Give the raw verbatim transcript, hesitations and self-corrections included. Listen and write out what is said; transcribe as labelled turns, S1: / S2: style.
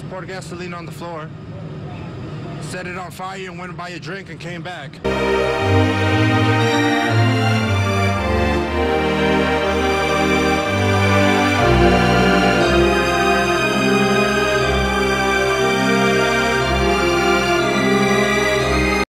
S1: poured gasoline on the floor, set it on fire, and went to buy a drink and came back.